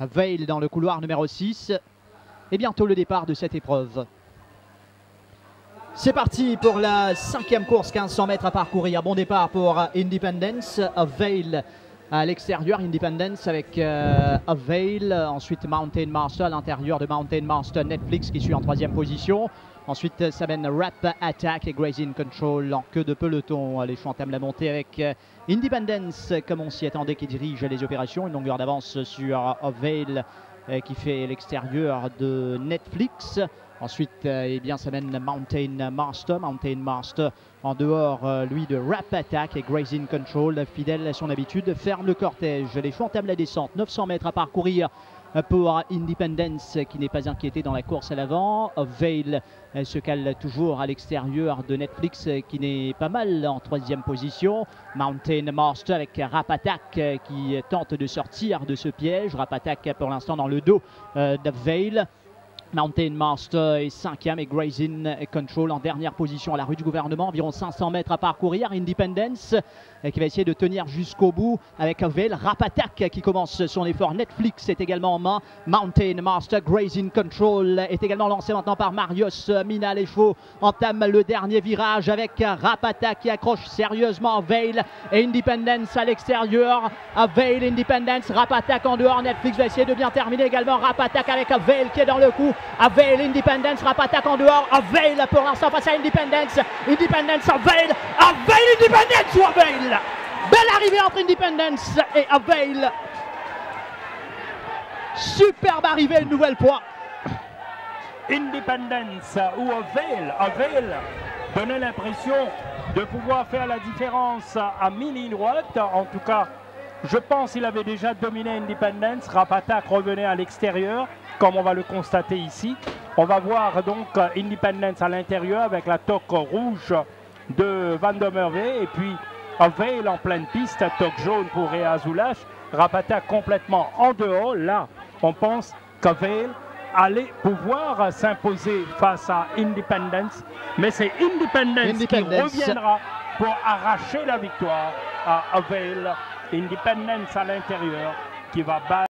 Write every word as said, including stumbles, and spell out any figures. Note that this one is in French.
Veil dans le couloir numéro six. Et bientôt le départ de cette épreuve. C'est parti pour la cinquième course, quinze cents mètres à parcourir. Bon départ pour Independence, Veil à l'extérieur, Independence avec euh, Veil. Ensuite Mountain Master à l'intérieur de Mountain Master, Netflix qui suit en troisième position. Ensuite ça mène Rap Attack et Grazing Control en queue de peloton. Les choix entament la montée avec euh, Independence comme on s'y attendait, qui dirige les opérations. Une longueur d'avance sur Veil euh, qui fait l'extérieur de Netflix. Ensuite, euh, eh bien, ça mène Mountain Master. Mountain Master en dehors, euh, lui, de Rap Attack et Grazing Control, fidèle à son habitude, ferme le cortège. Les choix entament la descente, neuf cents mètres à parcourir pour Independence qui n'est pas inquiété dans la course à l'avant. Veil se cale toujours à l'extérieur de Netflix qui n'est pas mal en troisième position. Mountain Master avec Rap Attack qui tente de sortir de ce piège. Rap Attack pour l'instant dans le dos euh, de Veil. Mountain Master est cinquième et Grazing Control en dernière position à la rue du gouvernement, environ cinq cents mètres à parcourir. Independence qui va essayer de tenir jusqu'au bout avec Veil. Rap Attack qui commence son effort. Netflix est également en main. Mountain Master, Grazing Control est également lancé maintenant par Marius Mina. Les chevaux entament le dernier virage avec Rap Attack qui accroche sérieusement Veil et Independence à l'extérieur. Veil, Independence, Rap Attack en dehors. Netflix va essayer de bien terminer également. Rap Attack avec Veil qui est dans le coup. Veil, Independence, Rap Attack en dehors. Veil pour l'instant face à Independence. Independence, Veil, Veil, Independence ou Veil. Belle arrivée entre Independence et Veil. Superbe arrivée une nouvelle fois. Independence ou Veil, Veil donnait l'impression de pouvoir faire la différence à mi-ligne droite. En tout cas, je pense qu'il avait déjà dominé Independence. Rap Attack revenait à l'extérieur, comme on va le constater ici. On va voir donc Independence à l'intérieur avec la toque rouge de Van der Merwe. Et puis Veil en pleine piste, toque jaune pour Réa Azoulach. Rap Attack complètement en dehors. Là, on pense que Veil allait pouvoir s'imposer face à Independence. Mais c'est Independence, Independence qui reviendra pour arracher la victoire à Veil. Independence à l'intérieur qui va battre.